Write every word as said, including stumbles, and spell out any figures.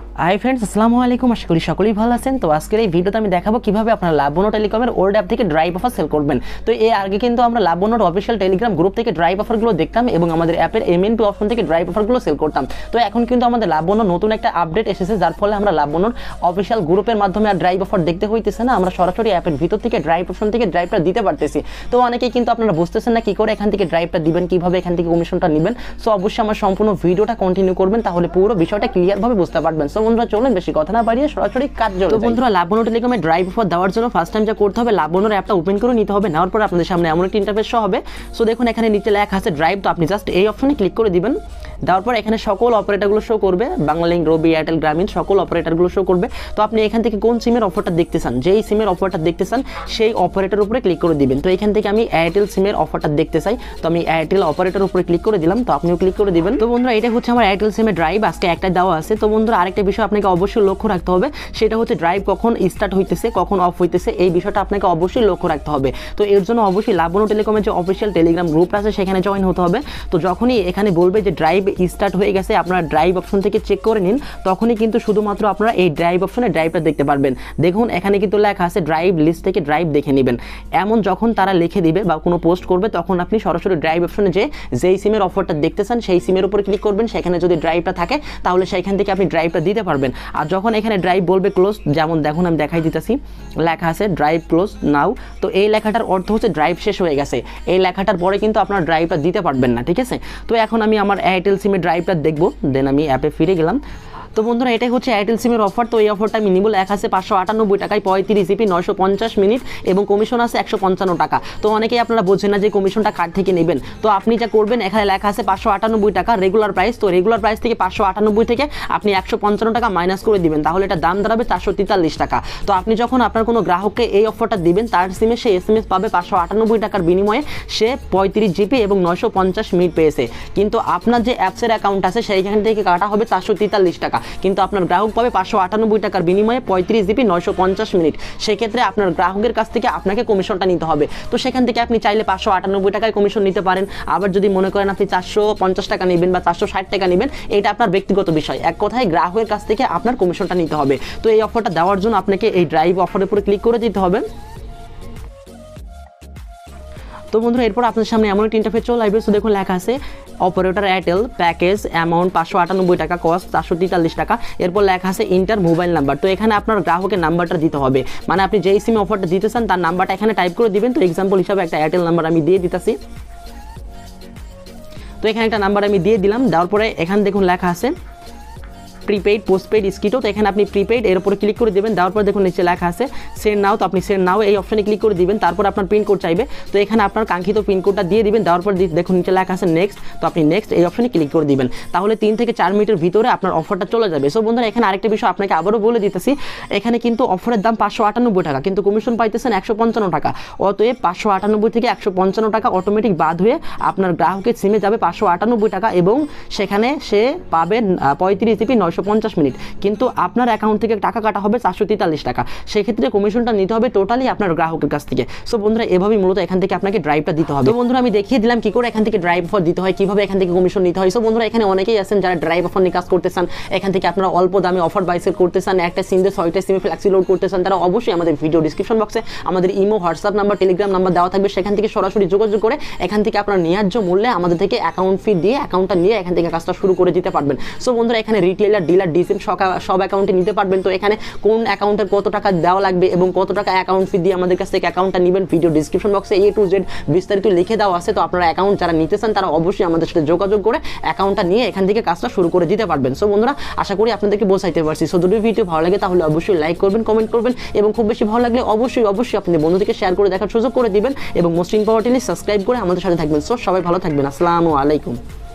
Hi friends, আসসালামু আলাইকুম। আশা করি সকলেই ভালো আছেন। তো আজকের এই ভিডিওতে আমি দেখাবো কিভাবে আপনারা লাবণ্য টেলিকমের ওল্ড অ্যাপ থেকে ড্রাইভ অফার সেল করবেন। তো এর আগে কিন্তু আমরা লাবণ্যর অফিসিয়াল টেলিগ্রাম গ্রুপ থেকে ড্রাইভ অফারগুলো দেখতাম এবং আমাদের অ্যাপের এমএন টু অপশন থেকে ড্রাইভ অফারগুলো সেল করতাম। তো এখন কিন্তু আমাদের লাবণ্য নতুন একটা আপডেট এসেছে, যার ফলে আমরা লাবণ্যর অফিসিয়াল গ্রুপের মাধ্যমে আর ড্রাইভ অফার দেখতে হইতেছে না, আমরা সরাসরি অ্যাপের ভিতর থেকে ড্রাইভ অপশন থেকে ড্রাইভটা দিতে পারতেছি। তো অনেকেই কিন্তু আপনারা বুঝতেছেন না কি করে এখান থেকে ড্রাইভটা দিবেন, কিভাবে এখান থেকে কমিশনটা নেবেন। সো অবশ্যই আমার সম্পূর্ণ ভিডিওটা কন্টিনিউ করবেন, তাহলে পুরো বিষয়টা ক্লিয়ারভাবে বুঝতে পারবেন। সো বন্ধুরা চলুন বেশি কথা না বাড়িয়ে সরাসরি কাজ জড়ো। তো বন্ধুরা, লাবণ্য টেলিকমে ড্রাইভ অফার দেওয়ার জন্য ফার্স্ট টাইম যা করতে হবে, লাবণ্যর অ্যাপটা ওপেন করে নিতে হবে। নেওয়ার পর আপনাদের সামনে এমন একটা ইন্টারফেস শো হবে। সো দেখুন এখানে নিচে লেখা আছে ড্রাইভ, তো আপনি জাস্ট এই অপশনে ক্লিক করে দিবেন। দেওয়ার পর এখানে সকল অপারেটরগুলো শো করবে, বাংলালিংক, রবি, এয়ারটেল, গ্রামীণ সকল অপারেটরগুলো শো করবে। তো আপনি এখান থেকে কোন সিমের অফারটা দেখতে চান, যেই সিমের অফারটা দেখতে চান সেই অপারেটর উপরে ক্লিক করে দিবেন। তো এখান থেকে আমি এয়ারটেল সিমের অফারটা দেখতে চাই, তো আমি এয়ারটেল অপারেটর উপরে ক্লিক করে দিলাম। তো আপনিও ক্লিক করে দিবেন। তো বন্ধুরা, এটা হচ্ছে আমার এয়ারটেল সিমের ড্রাইভ, আজকে একটা দেওয়া আছে। তো বন্ধুরা, আরেকটা বিষয় আপনাকে অবশ্যই লক্ষ্য রাখতে হবে, সেটা হচ্ছে ড্রাইভ কখন স্টার্ট হইতেছে, কখন অফ হইতেছে, এই বিষয়টা আপনাকে অবশ্যই লক্ষ্য রাখতে হবে। তো এর জন্য অবশ্যই লাবণ্য টেলিকমের যে অফিসিয়াল টেলিগ্রাম গ্রুপ আছে সেখানে জয়েন হতে হবে। তো যখনই এখানে বলবে যে ড্রাইভ স্টার্ট হয়ে গেছে, আপনারা ড্রাইভ অপশন থেকে চেক করে নিন, তখনই কিন্তু শুধুমাত্র আপনারা এই ড্রাইভ অপশনে ড্রাইভটা দেখতে পারবেন। দেখুন এখানে কিন্তু লেখা আছে ড্রাইভ লিস্ট থেকে ড্রাইভ দেখে নেবেন। এমন যখন তারা লিখে দিবে বা কোনো পোস্ট করবে, তখন আপনি সরাসরি ড্রাইভ অপশনে যে যেই সিমের অফারটা দেখতে চান সেই সিমের উপর ক্লিক করবেন। সেখানে যদি ড্রাইভটা থাকে তাহলে সেখান থেকে আপনি ড্রাইভটা দিতে পারবেন। আর যখন এখানে ড্রাইভ বলবে ক্লোজ, যেমন দেখুন আমি দেখাই দিতেছি, লেখা আছে ড্রাইভ ক্লোজ নাও। তো এই লেখাটার অর্থ হচ্ছে ড্রাইভ শেষ হয়ে গেছে। এই লেখাটার পরে কিন্তু আপনার ড্রাইভটা দিতে পারবেন না, ঠিক আছে। তো এখন আমি আমার এয়ারটেল সিমের ড্রাইভটা দেখবো, দেন আমি অ্যাপে ফিরে গেলাম। তো বন্ধুরা, এটাই হচ্ছে এয়ারটেল সিমের অফার। তো এই অফারটা আমি নিব, লেখা আছে পাঁচশো আটানব্বই টাকায় পঁয়ত্রিশ জিবি নয়শো পঞ্চাশ মিনিট এবং কমিশন আছে একশো পঞ্চান্ন টাকা। তো অনেকেই আপনারা বোঝেন না যে কমিশনটা কার থেকে নেবেন। তো আপনি যা করবেন, এখানে লেখা আছে পাঁচশো আটানব্বই টাকা রেগুলার প্রাইস। তো রেগুলার প্রাইস থেকে পাঁচশো আটানব্বই থেকে আপনি একশো পঞ্চান্ন টাকা মাইনাস করে দিবেন, তাহলে এটা দাম দাঁড়াবে চারশো তেতাল্লিশ টাকা। তো আপনি যখন আপনার কোনো গ্রাহককে এই অফারটা দিবেন, তার সিমে সে এস এম এস পাবে পাঁচশো আটানব্বই টাকার বিনিময়ে সে পঁয়ত্রিশ জিবি এবং নয়শো পঞ্চাশ মিনিট পেয়েছে। কিন্তু আপনার যে অ্যাপসের অ্যাকাউন্ট আছে সেইখান থেকে কাটা হবে চারশো তেতাল্লিশ টাকা, কিন্তু আপনার গ্রাহক পাবে পাঁচশো আটানব্বই টাকার বিনিময়ে পঁয়ত্রিশ জিবি নয়শো পঞ্চাশ মিনিট। সেক্ষেত্রে আপনার গ্রাহকের কাছ থেকে আপনাকে কমিশনটা নিতে হবে। তো সেখান থেকে আপনি চাইলে পাঁচশো আটানব্বই টাকায় কমিশন নিতে পারেন। আবার যদি মনে করেন আপনি চারশো পঞ্চাশ টাকা নেবেন বা চারশো ষাট টাকা নেবেন, এটা আপনার ব্যক্তিগত বিষয়। এক কথায় গ্রাহকের কাছ থেকে আপনার কমিশনটা নিতে হবে। তো এই অফারটা দেওয়ার জন্য আপনাকে এই ড্রাইভ অফারের উপরে ক্লিক করে দিতে হবে। তো বন্ধুরা, এরপর আপনাদের সামনে এমন একটা ইন্টারফেস চলে আসবে। তো দেখুন লেখা আছে অপারেটর এয়ারটেল প্যাকেজ অ্যামাউন্ট পাঁচশো আটানব্বই টাকা, কস্ট চারশো তেতাল্লিশ টাকা। এরপর লেখা আছে ইন্টার মোবাইল নাম্বার। তো এখানে আপনার গ্রাহকের নাম্বারটা দিতে হবে, মানে আপনি যেই সিমে অফারটা দিতে চান তার নাম্বারটা এখানে টাইপ করে দিবেন। তো এক্সাম্পল হিসাবে একটা এয়ারটেল নাম্বার আমি দিয়ে দিতেছি। তো এখানে একটা নাম্বার আমি দিয়ে দিলাম। দেওয়ার পরে এখানে দেখুন লেখা আছে প্রিপেইড, পোস্টপেইড, স্কিটো। তো এখানে আপনি প্রিপেইড এর উপরে ক্লিক করে দেবেন। দেওয়ার পর দেখুন নিচে লেখা আছে সেন্ড নাও। তো আপনি সেন্ড নাও এই অপশনে ক্লিক করে দিবেন। তারপর আপনার পিনকোড চাইবে, তো এখানে আপনার কাঙ্ক্ষিত পিনকোডটা দিয়ে দিবেন। দেওয়ার পর দেখুন নিচে লেখা আছে নেক্সট। তো আপনি নেক্সট এই অপশনে ক্লিক করে দিবেন। তাহলে তিন থেকে চার মিনিটের ভিতরে আপনার অফারটা চলে যাবে। সো বন্ধুরা, এখানে আরেকটা বিষয় আপনাকে আবারও বলে দিতেছি, এখানে কিন্তু অফারের দাম পাঁচশো আটানব্বই টাকা, কিন্তু কমিশন পাইতেছেন একশো পঞ্চান্ন টাকা। অতএব পাঁচশো আটানব্বই থেকে একশো পঞ্চান্ন টাকা অটোমেটিক বাদ হয়ে আপনার গ্রাহকের সিমে যাবে পাঁচশো আটানব্বই টাকা এবং সেখানে সে পাবে পঁয়ত্রিশ জিবি নয়শো পঞ্চাশ মিনিট। কিন্তু আপনার অ্যাকাউন্ট থেকে টাকা কাটা হবে চারশো তেতাল্লিশ টাকা। সেক্ষেত্রে কমিশনটা নিতে হবে টোটালি আপনার গ্রাহকের কাছ থেকে। সো বন্ধুরা, এভাবেই মূলত এখান থেকে আপনাকে ড্রাইভটা দিতে হবে। তো বন্ধুরা, আমি দেখিয়ে দিলাম কি করে এখান থেকে ড্রাইভ অফার দিতে হয়, কিভাবে এখান থেকে কমিশন নিতে হয়। সো বন্ধুরা, এখানে অনেকেই আছেন যারা ড্রাইভ অফার নিয়ে কাজ করতে চান, এখান থেকে আপনারা অল্প দামে অফার বাই সেল করতে চান, একটা সিম দিয়ে ছয়টা সিমে ফ্ল্যাক্সি লোড করতে চান, তারা অবশ্যই আমাদের ভিডিও ডিসক্রিপশন বক্সে আমাদের Imo, WhatsApp number, Telegram number দেওয়া থাকবে। সেখান থেকে সরাসরি যোগাযোগ করে এখান থেকে আপনার ন্যায্য মূল্যে আমাদের থেকে অ্যাকাউন্ট ফি দিয়ে অ্যাকাউন্টটা নিয়ে এখান থেকে কাজটা শুরু করে দিতে পারবেন। সো বন্ধুরা, এখানে রিটেলার, ডিলার, ডিসিম সব অ্যাকাউন্টে নিতে পারবেন। তো এখানে কোন অ্যাকাউন্টের কত টাকা দেওয়া লাগবে এবং কত টাকা অ্যাকাউন্ট ফি দিয়ে আমাদের কাছ থেকে অ্যাকাউন্টটা নেবেন, ভিডিও ডিসক্রিপশন বক্সে এ টু জেড বিস্তারিত লিখে দেওয়া আছে। তো আপনারা অ্যাকাউন্ট যারা নিতে চান তারা অবশ্যই আমাদের সাথে যোগাযোগ করে অ্যাকাউন্টটা নিয়ে এখান থেকে কাজটা শুরু করে দিতে পারবেন। সো বন্ধুরা, আশা করি আপনাদেরকে বোঝাইতে পারছি। সো যদি ভিডিও ভালো লাগে তাহলে অবশ্যই লাইক করবেন, কমেন্ট করবেন এবং খুব বেশি ভালো লাগলে অবশ্যই অবশ্যই আপনাদের বন্ধুদেরকে শেয়ার করে দেখার সুযোগ করে দিবেন এবং মোস্ট ইম্পর্টেন্টলি সাবস্ক্রাইব করে আমাদের সাথে থাকবেন। সো সবাই ভালো থাকবেন। আসসালামু আলাইকুম।